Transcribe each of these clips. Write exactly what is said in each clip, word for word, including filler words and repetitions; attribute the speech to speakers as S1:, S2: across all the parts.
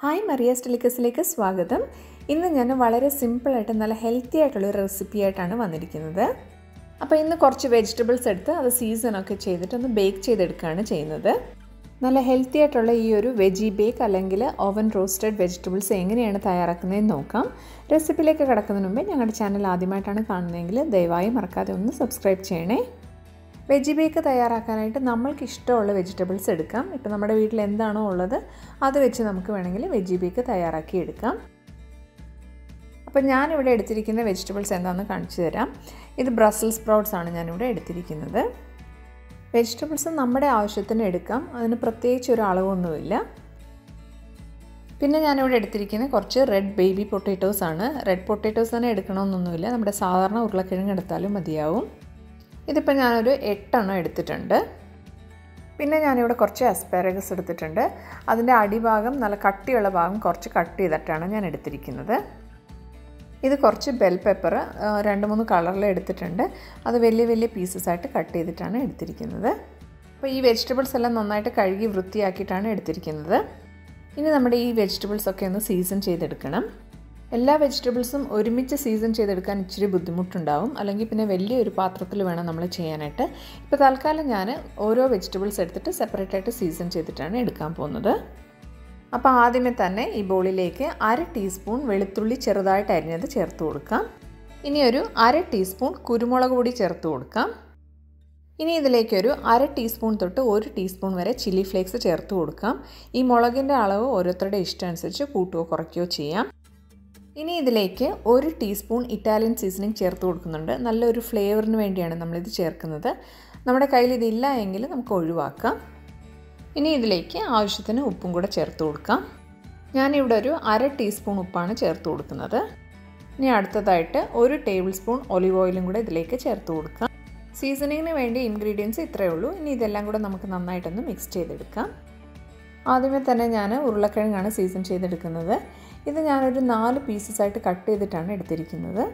S1: Hi മറിയാസ് ഡെലിക്കസിലേക്ക് സ്വാഗതം. ഇന്ന് ഞാൻ വളരെ സിമ്പിളായിട്ട് നല്ല ഹെൽത്തി ആയിട്ടുള്ളൊരു റെസിപ്പി ആയിട്ടാണ് വന്നിരിക്കുന്നത്. അപ്പോൾ ഇന്ന് കുറച്ച് വെജിറ്റബിൾസ് എടുത്ത് അത് സീസണൊക്കെ ചെയ്തിട്ട് ഒന്ന് ബേക്ക് ചെയ്തെടുക്കുകയാണ് ചെയ്യുന്നത്. നല്ല ഹെൽത്തി ആയിട്ടുള്ള ഈ ഒരു വെജി ബേക്ക് അല്ലെങ്കിൽ ഓവൻ റോസ്റ്റഡ് വെജിറ്റബിൾസ് എങ്ങനെയാണ് തയ്യാറാക്കുന്നതെന്ന് നോക്കാം. റെസിപ്പിയിലേക്ക് കിടക്കുന്നതിന് മുമ്പേ ഞങ്ങളുടെ ചാനൽ ആദ്യമായിട്ടാണ് കാണുന്നതെങ്കിൽ ദയവായി മറക്കാതെ ഒന്ന് സബ്സ്ക്രൈബ് ചെയ്യണേ. വെജി ബേക്ക് തയ്യാറാക്കാനായിട്ട് നമ്മൾക്ക് ഇഷ്ടമുള്ള വെജിറ്റബിൾസ് എടുക്കാം. ഇപ്പോൾ നമ്മുടെ വീട്ടിൽ എന്താണോ ഉള്ളത് അത് വെച്ച് നമുക്ക് വേണമെങ്കിൽ വെജി ബേക്ക് തയ്യാറാക്കി എടുക്കാം. അപ്പോൾ ഞാനിവിടെ എടുത്തിരിക്കുന്ന വെജിറ്റബിൾസ് എന്താണെന്ന് കാണിച്ചു തരാം. ഇത് ബ്രസൽസ് സ്പ്രൗട്ട്സ് ആണ് ഞാനിവിടെ എടുത്തിരിക്കുന്നത്. വെജിറ്റബിൾസ് നമ്മുടെ ആവശ്യത്തിന് എടുക്കാം, അതിന് പ്രത്യേകിച്ച് ഒരു അളവൊന്നുമില്ല. പിന്നെ ഞാനിവിടെ എടുത്തിരിക്കുന്ന കുറച്ച് റെഡ് ബേബി പൊട്ടാറ്റോസ് ആണ്. റെഡ് പൊട്ടാറ്റോസ് തന്നെ എടുക്കണമെന്നൊന്നുമില്ല, നമ്മുടെ സാധാരണ ഉരുളക്കിഴങ്ങ് എടുത്താലും മതിയാവും. ഇതിപ്പോൾ ഞാനൊരു എട്ടെണ്ണം എടുത്തിട്ടുണ്ട്. പിന്നെ ഞാനിവിടെ കുറച്ച് അസ്പാരഗസ് എടുത്തിട്ടുണ്ട്. അതിൻ്റെ അടിഭാഗം നല്ല കട്ടിയുള്ള ഭാഗം കുറച്ച് കട്ട് ചെയ്തിട്ടാണ് ഞാൻ എടുത്തിരിക്കുന്നത്. ഇത് കുറച്ച് ബെൽ പെപ്പർ രണ്ട് മൂന്ന് കളറിൽ എടുത്തിട്ടുണ്ട്. അത് വലിയ വലിയ പീസസ് ആയിട്ട് കട്ട് ചെയ്തിട്ടാണ് എടുത്തിരിക്കുന്നത്. അപ്പോൾ ഈ വെജിറ്റബിൾസ് എല്ലാം നന്നായിട്ട് കഴുകി വൃത്തിയാക്കിയിട്ടാണ് എടുത്തിരിക്കുന്നത്. ഇനി നമ്മുടെ ഈ വെജിറ്റബിൾസൊക്കെ ഒന്ന് സീസൺ ചെയ്തെടുക്കണം. എല്ലാ വെജിറ്റബിൾസും ഒരുമിച്ച് സീസൺ ചെയ്തെടുക്കാൻ ഇച്ചിരി ബുദ്ധിമുട്ടുണ്ടാവും, അല്ലെങ്കിൽ പിന്നെ വലിയൊരു പാത്രത്തിൽ വേണം നമ്മൾ ചെയ്യാനായിട്ട്. ഇപ്പോൾ തൽക്കാലം ഞാൻ ഓരോ വെജിറ്റബിൾസ് എടുത്തിട്ട് സെപ്പറേറ്റ് ആയിട്ട് സീസൺ ചെയ്തിട്ടാണ് എടുക്കാൻ പോകുന്നത്. അപ്പോൾ ആദ്യമേ തന്നെ ഈ ബൗളിലേക്ക് അര ടീസ്പൂൺ വെളുത്തുള്ളി ചെറുതായിട്ട് അരിഞ്ഞത് ചേർത്ത് കൊടുക്കാം. ഇനി ഒരു അര ടീസ്പൂൺ കുരുമുളക് പൊടി ചേർത്ത് കൊടുക്കാം. ഇനി ഇതിലേക്കൊരു അര ടീസ്പൂൺ തൊട്ട് ഒരു ടീസ്പൂൺ വരെ ചില്ലി ഫ്ലേക്സ് ചേർത്ത് കൊടുക്കാം. ഈ മുളകിൻ്റെ അളവ് ഓരോരുത്തരുടെ ഇഷ്ടം അനുസരിച്ച് കൂട്ടുകയോ കുറയ്ക്കുകയോ ചെയ്യാം. ഇനി ഇതിലേക്ക് ഒരു ടീസ്പൂൺ ഇറ്റാലിയൻ സീസണിങ് ചേർത്ത് കൊടുക്കുന്നുണ്ട്. നല്ലൊരു ഫ്ലേവറിന് വേണ്ടിയാണ് നമ്മളിത് ചേർക്കുന്നത്. നമ്മുടെ കയ്യിൽ ഇതില്ല എങ്കിൽ നമുക്ക് ഒഴിവാക്കാം. ഇനി ഇതിലേക്ക് ആവശ്യത്തിന് ഉപ്പും കൂടെ ചേർത്ത് കൊടുക്കാം. ഞാനിവിടെ ഒരു അര ടീസ്പൂൺ ഉപ്പാണ് ചേർത്ത് കൊടുക്കുന്നത്. ഇനി അടുത്തതായിട്ട് ഒരു ടേബിൾ സ്പൂൺ ഒലിവ് ഓയിലും കൂടെ ഇതിലേക്ക് ചേർത്ത് കൊടുക്കാം. സീസണിങ്ങിന് വേണ്ടി ഇൻഗ്രീഡിയൻസ് ഇത്രയേ ഉള്ളൂ. ഇനി ഇതെല്ലാം കൂടെ നമുക്ക് നന്നായിട്ടൊന്ന് മിക്സ് ചെയ്തെടുക്കാം. ആദ്യമേ തന്നെ ഞാൻ ഉരുളക്കിഴങ്ങാണ് സീസൺ ചെയ്തെടുക്കുന്നത്. ഇത് ഞാനൊരു നാല് പീസസ് ആയിട്ട് കട്ട് ചെയ്തിട്ടാണ് എടുത്തിരിക്കുന്നത്.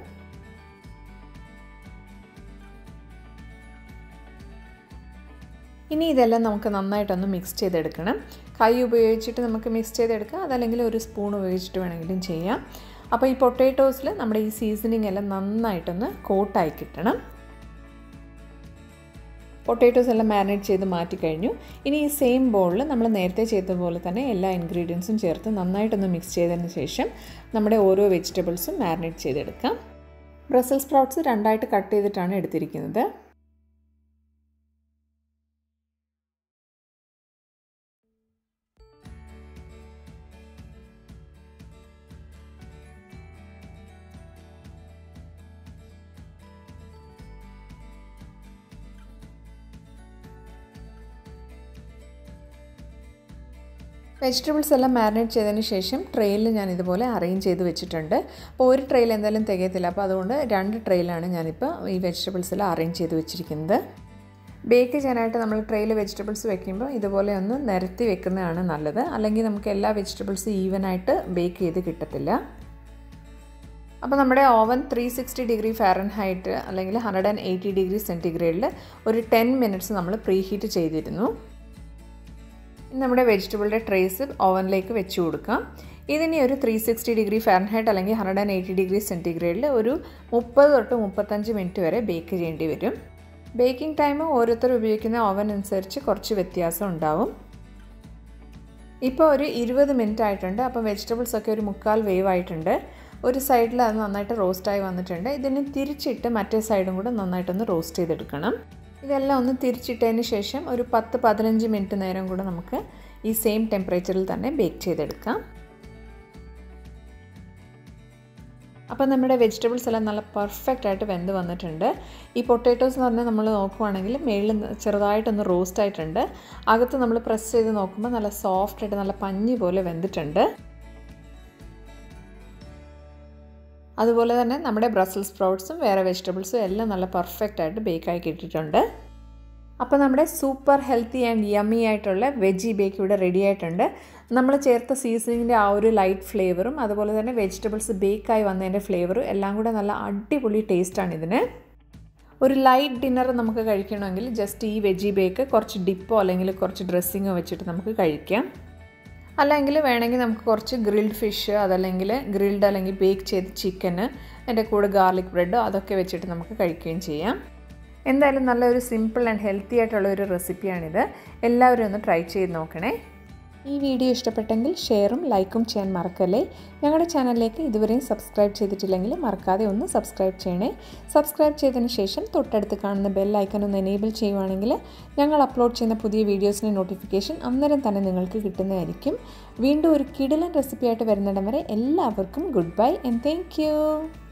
S1: ഇനി ഇതെല്ലാം നമുക്ക് നന്നായിട്ടൊന്ന് മിക്സ് ചെയ്തെടുക്കണം. കൈ ഉപയോഗിച്ചിട്ട് നമുക്ക് മിക്സ് ചെയ്തെടുക്കാം, അതല്ലെങ്കിൽ ഒരു സ്പൂൺ ഉപയോഗിച്ചിട്ട് വേണമെങ്കിലും ചെയ്യാം. അപ്പോൾ ഈ പൊട്ടാറ്റോസിൽ നമ്മുടെ ഈ സീസണിങ് എല്ലാം നന്നായിട്ടൊന്ന് കോട്ടായി കിട്ടണം. പൊട്ടാറ്റോസ് എല്ലാം മാരിനേറ്റ് ചെയ്ത് മാറ്റിക്കഴിഞ്ഞു. ഇനി ഈ സെയിം ബൗളിൽ നമ്മൾ നേരത്തെ ചെയ്തതുപോലെ തന്നെ എല്ലാ ഇൻഗ്രീഡിയൻസും ചേർത്ത് നന്നായിട്ടൊന്ന് മിക്സ് ചെയ്തതിന് ശേഷം നമ്മുടെ ഓരോ വെജിറ്റബിൾസും മാരിനേറ്റ് ചെയ്തെടുക്കാം. ബ്രസൽസ് സ്പ്രൗട്ട്സ് രണ്ടായിട്ട് കട്ട് ചെയ്തിട്ടാണ് എടുത്തിരിക്കുന്നത്. വെജിറ്റബിൾസ് എല്ലാം മാരിനേറ്റ് ചെയ്തതിന് ശേഷം ട്രെയിൽ ഞാൻ ഇതുപോലെ അറേഞ്ച് ചെയ്ത് വെച്ചിട്ടുണ്ട്. അപ്പോൾ ഒരു ട്രെയിൽ എന്തായാലും തികയത്തില്ല, അപ്പോൾ അതുകൊണ്ട് രണ്ട് ട്രെയിലാണ് ഞാനിപ്പോൾ ഈ വെജിറ്റബിൾസ് എല്ലാം അറേഞ്ച് ചെയ്ത് വെച്ചിരിക്കുന്നത്. ബേക്ക് ചെയ്യാനായിട്ട് നമ്മൾ ട്രെയിൽ വെജിറ്റബിൾസ് വെക്കുമ്പോൾ ഇതുപോലെ ഒന്ന് നിരത്തി വെക്കുന്നതാണ് നല്ലത്, അല്ലെങ്കിൽ നമുക്ക് എല്ലാ വെജിറ്റബിൾസും ഈവനായിട്ട് ബേക്ക് ചെയ്ത് കിട്ടത്തില്ല. അപ്പോൾ നമ്മുടെ oven three sixty degree Fahrenheit അല്ലെങ്കിൽ ഹൺഡ്രഡ് ആൻഡ് എയ്റ്റി ഡിഗ്രി സെൻറ്റിഗ്രേഡിൽ ഒരു ടെൻ മിനിറ്റ്സ് നമ്മൾ പ്രീ ഹീറ്റ് ചെയ്തിരുന്നു. നമ്മുടെ വെജിറ്റബിളിൻ്റെ ട്രേസ് ഓവനിലേക്ക് വെച്ച് കൊടുക്കാം. ഇതിനി ഒരു ത്രീ സിക്സ്റ്റി ഡിഗ്രി ഫാരൻഹൈറ്റ് അല്ലെങ്കിൽ ഹൺഡ്രഡ് ആൻഡ് എയ്റ്റി ഡിഗ്രി സെൻറ്റിഗ്രേഡിൽ ഒരു മുപ്പത് തൊട്ട് മുപ്പത്തഞ്ച് മിനിറ്റ് വരെ ബേക്ക് ചെയ്യേണ്ടി വരും. ബേക്കിംഗ് ടൈം ഓരോരുത്തർ ഉപയോഗിക്കുന്ന ഓവൻ അനുസരിച്ച് കുറച്ച് വ്യത്യാസം ഉണ്ടാവും. ഇപ്പോൾ ഒരു ഇരുപത് മിനിറ്റ് ആയിട്ടുണ്ട്. അപ്പോൾ വെജിറ്റബിൾസൊക്കെ ഒരു മുക്കാൽ വേവ് ആയിട്ടുണ്ട്. ഒരു സൈഡിൽ അത് നന്നായിട്ട് റോസ്റ്റായി വന്നിട്ടുണ്ട്. ഇതിന് തിരിച്ചിട്ട് മറ്റേ സൈഡും കൂടെ നന്നായിട്ടൊന്ന് റോസ്റ്റ് ചെയ്തെടുക്കണം. ഇതെല്ലാം ഒന്ന് തിരിച്ചിട്ടതിന് ശേഷം ഒരു പത്ത് പതിനഞ്ച് മിനിറ്റ് നേരം കൂടെ നമുക്ക് ഈ സെയിം ടെമ്പറേച്ചറിൽ തന്നെ ബേക്ക് ചെയ്തെടുക്കാം. അപ്പോൾ നമ്മുടെ വെജിറ്റബിൾസ് എല്ലാം നല്ല പെർഫെക്റ്റ് ആയിട്ട് വെന്ത് വന്നിട്ടുണ്ട്. ഈ പൊട്ടാറ്റോസ് എന്ന് പറഞ്ഞാൽ നമ്മൾ നോക്കുവാണെങ്കിൽ മേളിൽ ചെറുതായിട്ടൊന്ന് റോസ്റ്റ് ആയിട്ടുണ്ട്. അകത്ത് നമ്മൾ പ്രസ് ചെയ്ത് നോക്കുമ്പോൾ നല്ല സോഫ്റ്റ് ആയിട്ട് നല്ല പഞ്ഞി പോലെ വെന്തിട്ടുണ്ട്. അതുപോലെ തന്നെ നമ്മുടെ ബ്രസൽസ് സ്പ്രൗട്ട്സും വേറെ വെജിറ്റബിൾസും എല്ലാം നല്ല പെർഫെക്റ്റ് ആയിട്ട് ബേക്കായി കിട്ടിയിട്ടുണ്ട്. അപ്പോൾ നമ്മുടെ സൂപ്പർ ഹെൽത്തി ആൻഡ് യമ്മി ആയിട്ടുള്ള വെജി ബേക്ക് ഇവിടെ റെഡി ആയിട്ടുണ്ട്. നമ്മൾ ചേർത്ത സീസണിങ്ങിൻ്റെ ആ ഒരു ലൈറ്റ് ഫ്ലേവറും അതുപോലെ തന്നെ വെജിറ്റബിൾസ് ബേക്കായി വന്നതിൻ്റെ ഫ്ലേവറും എല്ലാം കൂടെ നല്ല അടിപൊളി ടേസ്റ്റാണ് ഇതിന്. ഒരു ലൈറ്റ് ഡിന്നർ നമുക്ക് കഴിക്കണമെങ്കിൽ ജസ്റ്റ് ഈ വെജി ബേക്ക് കുറച്ച് ഡിപ്പോ അല്ലെങ്കിൽ കുറച്ച് ഡ്രസ്സിങ്ങോ വെച്ചിട്ട് നമുക്ക് കഴിക്കാം. അല്ലെങ്കിൽ വേണമെങ്കിൽ നമുക്ക് കുറച്ച് ഗ്രിൽഡ് ഫിഷ് അതല്ലെങ്കിൽ ഗ്രിൽഡ് അല്ലെങ്കിൽ ബേക്ക് ചെയ്ത ചിക്കന് അതിൻ്റെ കൂടെ ഗാർലിക് ബ്രെഡോ അതൊക്കെ വെച്ചിട്ട് നമുക്ക് കഴിക്കുകയും ചെയ്യാം. എന്തായാലും നല്ലൊരു സിമ്പിൾ ആൻഡ് ഹെൽത്തി ആയിട്ടുള്ള ഒരു റെസിപ്പിയാണിത്. എല്ലാവരും ഒന്ന് ട്രൈ ചെയ്ത് നോക്കണേ. ഈ വീഡിയോ ഇഷ്ടപ്പെട്ടെങ്കിൽ ഷെയറും ലൈക്കും ചെയ്യാൻ മറക്കല്ലേ. ഞങ്ങളുടെ ചാനലിലേക്ക് ഇതുവരെയും സബ്സ്ക്രൈബ് ചെയ്തിട്ടില്ലെങ്കിൽ മറക്കാതെ ഒന്ന് സബ്സ്ക്രൈബ് ചെയ്യണേ. സബ്സ്ക്രൈബ് ചെയ്തതിന് ശേഷം തൊട്ടടുത്ത് കാണുന്ന ബെൽ ഐക്കൺ ഒന്ന് എനേബിൾ ചെയ്യുവാണെങ്കിൽ ഞങ്ങൾ അപ്ലോഡ് ചെയ്യുന്ന പുതിയ വീഡിയോസിൻ്റെ നോട്ടിഫിക്കേഷൻ അന്നേരം തന്നെ നിങ്ങൾക്ക് കിട്ടുന്നതായിരിക്കും. വീണ്ടും ഒരു കിടിലൻ റെസിപ്പിയായിട്ട് വരുന്നിടം വരെ എല്ലാവർക്കും goodbye and thank U.